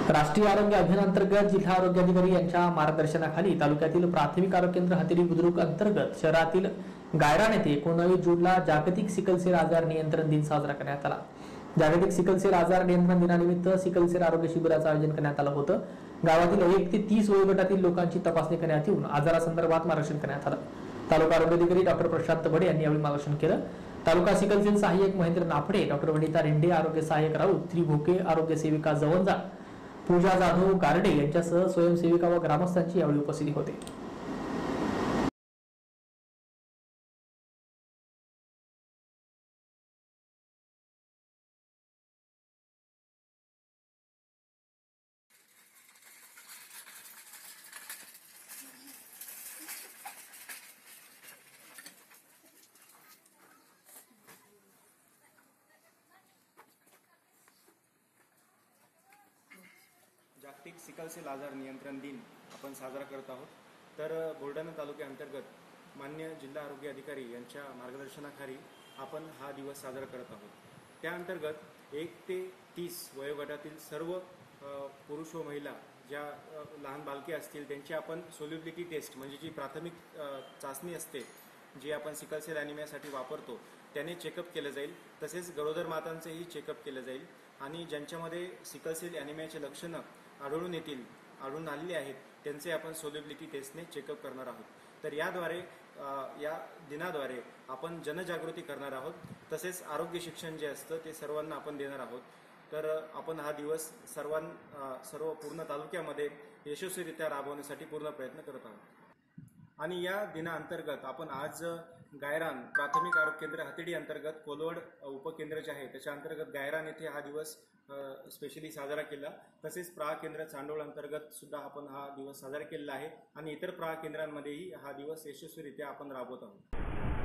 राष्ट्रीय आरोग्य अभियानांतर्गत जिल्हा आरोग्य अधिकारी यांच्या मार्गदर्शनाखाली तालुक्यातील प्राथमिक आरोग्य केंद्र हतेरी बुद्रुक अंतर्गत शहरातील गायरान येथे 19 जूनला जागतिक सिकलसेल आजार नियंत्रण दिन साजरा करण्यात आला। जागतिक सिकलसेल आजार नियंत्रण दिनानिमित्त सिकलसेल आरोग्य शिबिराचं आयोजन करण्यात आलं होतं। गावातील 1 ते 30 वयोगटातील लोकांची तपासणी करण्यात येऊन आजारासंदर्भात मार्गदर्शन करण्यात आलं। तालुका आरोग्य अधिकारी डॉक्टर प्रशांत बडे यांनी यावेळी मार्गदर्शन केलं। तालुका सिकलसेल सहाय्यक महेंद्र नाफडे, डॉक्टर वनिता रेंडे आरोग्य सहाय्यक राऊत, त्रिभोके आरोग्य सेविका जवंजा, पूजा जाधव गारडे यांच्यासह स्वयंसेविका व ग्रामस्थांची यावेळी उपस्थिती होते। जागतिक सिकलसेल आजार नियंत्रण दिन आपण साजरा करत आहोत। तर बुलढाणा तालुक्याअंतर्गत मान्य जिल्हा आरोग्य अधिकारी यांच्या मार्गदर्शनाखाली आपण हा दिवस साजरा करत आहोत। त्या अंतर्गत 1 ते 30 वयोगटातील सर्व पुरुष व महिला ज्या लहान बालके असतील त्यांची आपण सोल्युबिलिटी टेस्ट म्हणजे जी प्राथमिक चाचणी असते जी आपण सिकलसेल ॲनिमियासाठी वापरतो त्याने चेकअप केलं जाईल। तसेच गरोदर मातांचेही चेकअप केलं जाईल आणि ज्यांच्यामध्ये सिकलसेल ॲनिमियाचे लक्षणं आढळून आलेली आहेत त्यांचे आपण सोल्युबिलिटी टेस्टने चेकअप करणार आहोत। तर या दिनाद्वारे आपण जनजागृती करणार आहोत। तसेच आरोग्य शिक्षण जे असतं ते सर्वांना आपण देणार आहोत। तर आपण हा दिवस सर्व पूर्ण तालुक्यामध्ये यशस्वीरित्या राबवण्यासाठी पूर्ण प्रयत्न करत आहोत। आणि या दिनाअंतर्गत आपण आज गायरान प्राथमिक आरोग्य केंद्र हतेडी अंतर्गत कोलवड उपकेंद्र जे आहे त्याच्या अंतर्गत गायरान येथे हा दिवस स्पेशली साजरा केला। तसेच प्रहा केंद्र चांडोळ अंतर्गत सुद्धा आपण हा दिवस साजरा केलेला आहे आणि इतर प्रहा केंद्रांमध्येही हा दिवस यशस्वीरित्या आपण राबवत आहोत।